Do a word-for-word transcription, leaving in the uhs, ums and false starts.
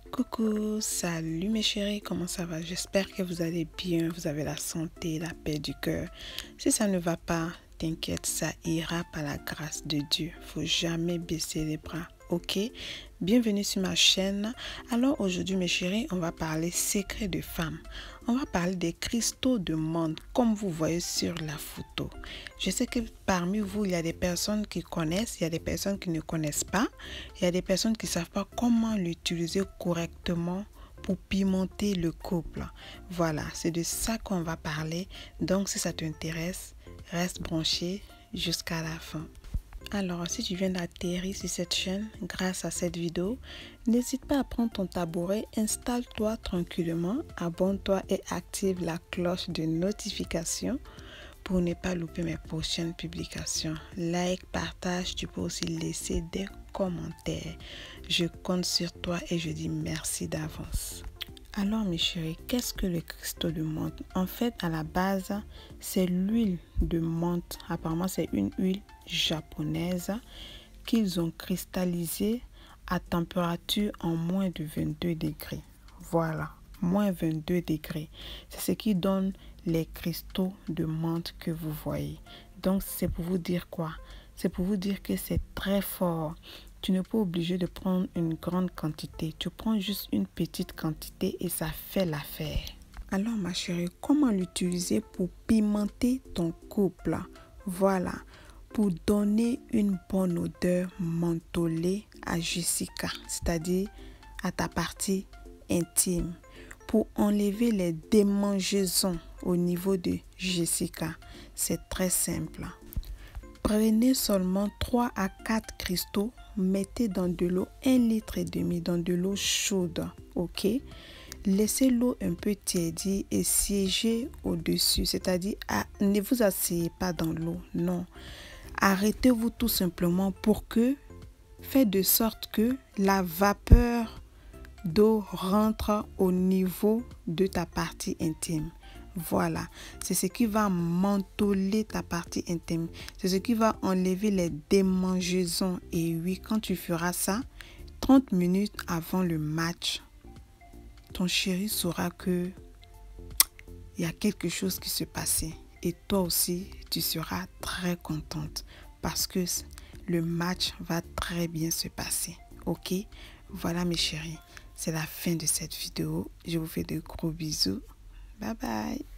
Coucou, salut mes chéris, comment ça va? J'espère que vous allez bien, vous avez la santé, la paix du cœur. Si ça ne va pas, t'inquiète, ça ira par la grâce de Dieu. Faut jamais baisser les bras, ok? Bienvenue sur ma chaîne. Alors aujourd'hui mes chéris, on va parler secret de femme. On va parler des cristaux de menthe, comme vous voyez sur la photo. Je sais que parmi vous, il y a des personnes qui connaissent, il y a des personnes qui ne connaissent pas. Il y a des personnes qui ne savent pas comment l'utiliser correctement pour pimenter le couple. Voilà, c'est de ça qu'on va parler. Donc si ça t'intéresse, reste branché jusqu'à la fin. Alors, si tu viens d'atterrir sur cette chaîne grâce à cette vidéo, n'hésite pas à prendre ton tabouret, installe-toi tranquillement, abonne-toi et active la cloche de notification pour ne pas louper mes prochaines publications. Like, partage, tu peux aussi laisser des commentaires. Je compte sur toi et je dis merci d'avance. Alors mes chéris, qu'est-ce que le cristaux de menthe? En fait, à la base, c'est l'huile de menthe. Apparemment, c'est une huile japonaise qu'ils ont cristallisée à température en moins de vingt-deux degrés. Voilà, moins vingt-deux degrés. C'est ce qui donne les cristaux de menthe que vous voyez. Donc, c'est pour vous dire quoi? C'est pour vous dire que c'est très fort. Tu n'es pas obligé de prendre une grande quantité. Tu prends juste une petite quantité et ça fait l'affaire. Alors ma chérie, comment l'utiliser pour pimenter ton couple? Voilà, pour donner une bonne odeur mentholée à Jessica, c'est-à-dire à ta partie intime. Pour enlever les démangeaisons au niveau de Jessica, c'est très simple. Prenez seulement trois à quatre cristaux, mettez dans de l'eau un litre et demi, dans de l'eau chaude, ok? Laissez l'eau un peu tiédir et siégez au-dessus, c'est-à-dire ah, ne vous asseyez pas dans l'eau, non. Arrêtez-vous tout simplement pour que, faites de sorte que la vapeur d'eau rentre au niveau de ta partie intime. Voilà, c'est ce qui va mentoler ta partie intime. C'est ce qui va enlever les démangeaisons. Et oui, quand tu feras ça, trente minutes avant le match, ton chéri saura que il y a quelque chose qui se passait. Et toi aussi, tu seras très contente parce que le match va très bien se passer. Ok? Voilà mes chéris, c'est la fin de cette vidéo. Je vous fais de gros bisous. Bye bye.